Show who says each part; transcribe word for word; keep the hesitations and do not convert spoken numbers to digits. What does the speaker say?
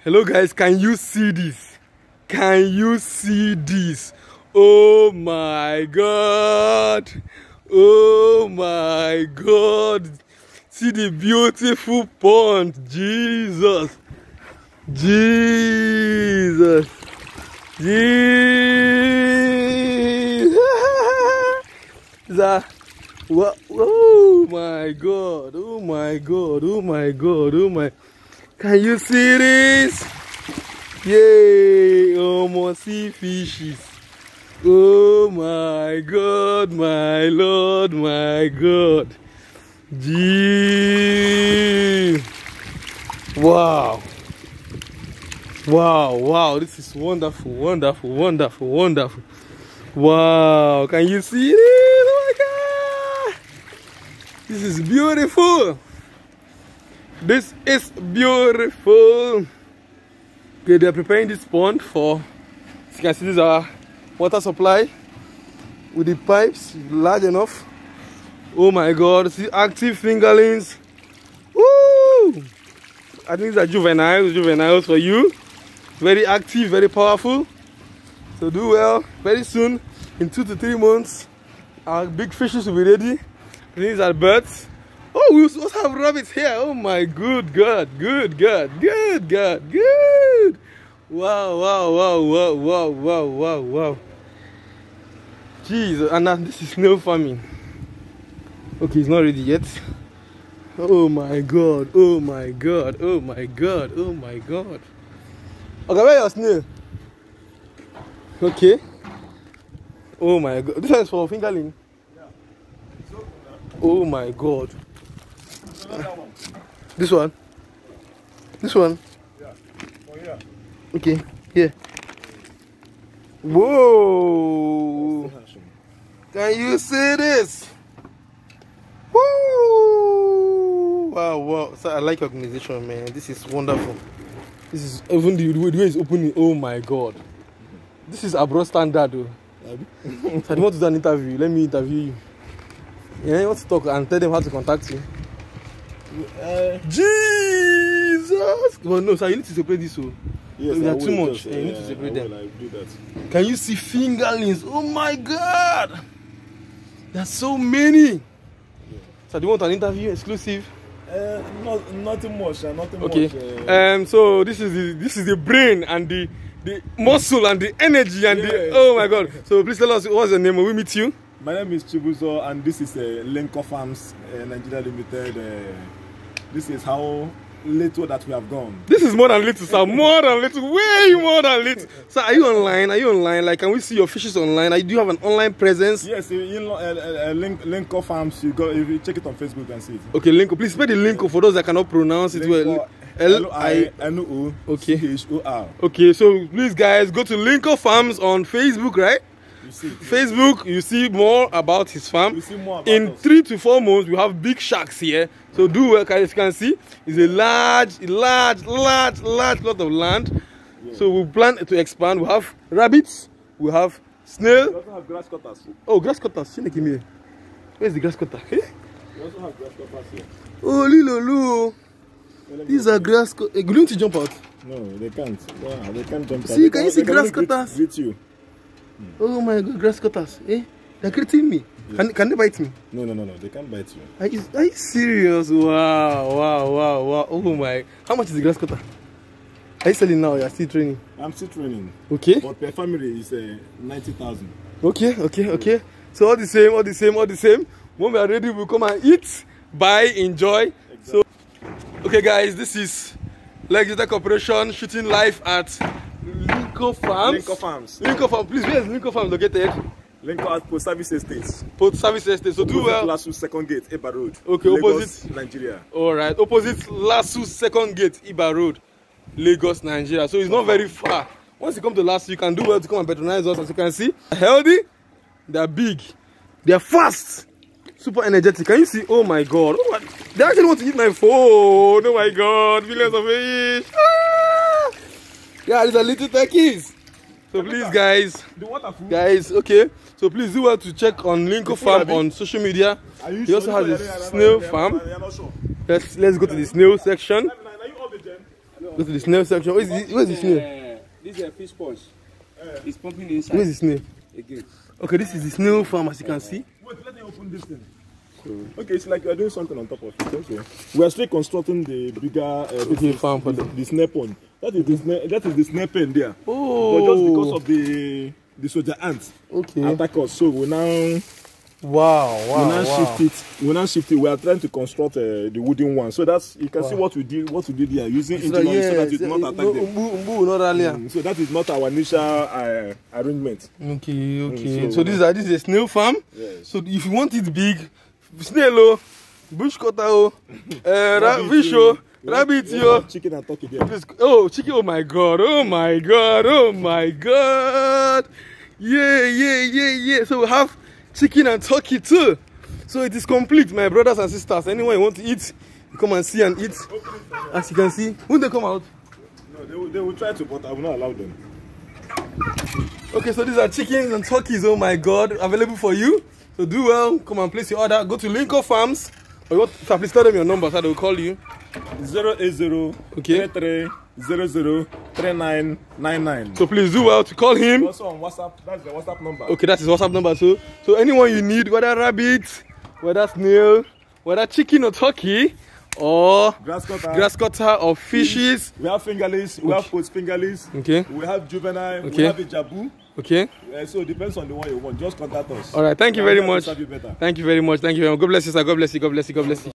Speaker 1: Hello guys, can you see this? Can you see this? Oh my god. Oh my god. See the beautiful pond. Jesus. Jesus. Jesus. Oh my god. Oh my god. Oh my god. Oh my. Can you see this? Yay. Almost see fishes. Oh my god. My lord. My god. Gee. Wow. Wow, wow, this is wonderful, wonderful, wonderful, wonderful. Wow, can you see this? Oh my god! This is beautiful. This is beautiful. Okay, they are preparing this pond for, as you can see, this is our water supply with the pipes large enough. Oh my god, see active fingerlings. Woo! I think these are juveniles, juveniles for you. Very active, very powerful. So do well. Very soon, in two to three months, our big fishes will be ready. These are birds. Oh, we also have rabbits here. Oh my good God, good God, good God, good. Wow, wow, wow, wow, wow, wow, wow, wow. Jesus, and now this is snail farming. Okay, it's not ready yet. Oh my God, oh my God, oh my God, oh my God. Okay, where your snail? Okay. Oh my god. This one is for fingerling. Yeah. Oh my god. One. This one? This one? Yeah. Oh yeah. Okay. Here. Whoa. Can you see this? Woo! Wow, wow. So I like your organization, man. This is wonderful. This is even the way, the way it's opening. Oh my god. This is abroad standard though. So I don't want to do an interview. Let me interview you. Yeah, you want to talk and tell them how to contact you. Uh, Jesus! Well, no, sir, you need to separate this. So. Yes, so we are too much. Just, uh, yeah, you need to separate them. I do that. Can you see fingerlings? Oh my god! There's so many. Yeah. So do you want an interview exclusive?
Speaker 2: Uh, not nothing much. Uh, nothing
Speaker 1: okay.
Speaker 2: much. Uh,
Speaker 1: um. So this is the this is the brain and the the muscle and the energy and yes. the oh my god. So please tell us what's your name. Will we meet you?
Speaker 2: My name is Chibuzo and this is uh, Linko Farms uh, Nigeria Limited. Uh, this is how little that we have gone.
Speaker 1: This is more than little, sir. More than little. Way more than little. So are you online? Are you online? Like, can we see your fishes online? Like, do you have an online presence?
Speaker 2: Yes, you know, uh, uh, Link, Linko Farms. You go, if you check it on Facebook and see it.
Speaker 1: Okay, Linko. Please spell the Linko for those that cannot pronounce it well.
Speaker 2: L I N O C H O R.
Speaker 1: Okay, so please, guys, go to Linko Farms on Facebook, right?
Speaker 2: You see,
Speaker 1: Facebook, you see more about his farm.
Speaker 2: You see more about
Speaker 1: In
Speaker 2: us.
Speaker 1: three to four months, we have big sharks here. So do well, as you can see, it's a large, large, large, large lot of land. Yeah. So we plan to expand. We have rabbits, we have snail.
Speaker 2: We also have grass cutters.
Speaker 1: Oh, grass cutters. Where's the grass cutter?
Speaker 2: We also have grass cutters here.
Speaker 1: Oh, Lilo, these are grass cutters. Are you going to jump out?
Speaker 2: No, they can't. Yeah, they can't jump out.
Speaker 1: See, can you see grass cutters?
Speaker 2: Greet you.
Speaker 1: Oh my god, grass cutters. Eh? They're greeting me. Yes. Can, can they bite me?
Speaker 2: No, no, no, no. They can't bite you.
Speaker 1: Are you, are you serious? Wow, wow, wow, wow. Oh my. How much is the grass cutter? Are you selling now or you're still training?
Speaker 2: I'm still training.
Speaker 1: Okay.
Speaker 2: But per family is uh, ninety thousand.
Speaker 1: Okay, okay, okay. So all the same, all the same, all the same. When we are ready, we'll come and eat, buy, enjoy. Exactly. So, okay guys, this is Legislator Corporation shooting live at Linko Farms.
Speaker 2: Linko Farms.
Speaker 1: Linko Farms. Please, where is Linko Farms located?
Speaker 2: Linko at Post Service Estates.
Speaker 1: Post Service Estates. So do well.
Speaker 2: Lasu Second Gate, Iba Road.
Speaker 1: Okay,
Speaker 2: Lagos,
Speaker 1: opposite
Speaker 2: Nigeria.
Speaker 1: All right, opposite Lasu Second Gate, Iba Road, Lagos, Nigeria. So it's not very far. Once you come to Lasu, you can do well to come and patronize us. As you can see, they're healthy, they're big, they're fast, super energetic. Can you see? Oh my god! Oh my, they actually want to eat my phone. Oh my god! Millions of fish. Ah! Yeah, these are little turkeys. So please, guys, guys, okay. So please do well to check on Linko Farm on social media. He also has a snail farm. Let's let's go to the snail section. Go to the snail section. Where's the, where's the snail?
Speaker 3: Uh, this is a fish sponge. Uh, it's pumping inside.
Speaker 1: Where's the snail?
Speaker 3: Again.
Speaker 1: Okay, this is the snail farm, as you can see.
Speaker 2: Wait, let me open this thing. So, okay, it's like you're doing something on top of it. Okay. We are still constructing the bigger uh,
Speaker 1: Okay, farm for
Speaker 2: the,
Speaker 1: them.
Speaker 2: the snare pond. That is the snare, that is the snare pen there.
Speaker 1: Oh.
Speaker 2: But just because of the the soldier ants
Speaker 1: Okay.
Speaker 2: attack us, so we now
Speaker 1: Wow, wow,
Speaker 2: we now
Speaker 1: wow.
Speaker 2: shift it. We now shift it. We are trying to construct uh, the wooden one. So that's you can
Speaker 1: Wow.
Speaker 2: see what we did. What we did here using
Speaker 1: So,
Speaker 2: engineering
Speaker 1: yeah,
Speaker 2: so that it
Speaker 1: so,
Speaker 2: not
Speaker 1: uh,
Speaker 2: attack
Speaker 1: no,
Speaker 2: them.
Speaker 1: umbu, umbu, not earlier.
Speaker 2: Mm, so that is not our initial uh, arrangement.
Speaker 1: Okay, okay.
Speaker 2: Mm,
Speaker 1: so
Speaker 2: so-
Speaker 1: this is a, this is a snail farm.
Speaker 2: Yes.
Speaker 1: So if you want it big, snail, oh, bush cutter, oh, uh, ra- fish, oh, rabbit,
Speaker 2: We
Speaker 1: yo.
Speaker 2: have chicken and turkey there.
Speaker 1: Please- Oh, chicken! Oh my God! Oh my God! Oh my God! Yeah, yeah, yeah, yeah. So we have chicken and turkey too. So it is complete, my brothers and sisters. Anyone you want to eat, you come and see and eat. As you can see, when they come out.
Speaker 2: No, they will, they will try to, but I will not allow them.
Speaker 1: Okay, so these are chickens and turkeys. Oh my God! Available for you. So do well. Come and place your order. Go to Lincoln Farms. Or you want, so please tell them your number so they will call you.
Speaker 2: Zero eight zero
Speaker 1: Okay.
Speaker 2: three three zero zero three nine nine nine.
Speaker 1: So please do well to call him.
Speaker 2: Also on WhatsApp. That's the WhatsApp number.
Speaker 1: Okay, that's his WhatsApp number. So, so anyone you need, whether rabbit, whether snail, whether chicken or turkey, or
Speaker 2: Grass cutter.
Speaker 1: grass cutter or fishes.
Speaker 2: We have fingerlings. We have post fingerlings.
Speaker 1: Okay,
Speaker 2: We have juvenile.
Speaker 1: Okay.
Speaker 2: We have a jabu.
Speaker 1: okay.
Speaker 2: Uh, so it depends on the one you want. Just contact us.
Speaker 1: All right. Thank you
Speaker 2: We are
Speaker 1: very
Speaker 2: here to
Speaker 1: much.
Speaker 2: serve you better.
Speaker 1: Thank you very much. Thank you very much. God bless you, sir. God bless you. God bless you. God bless you.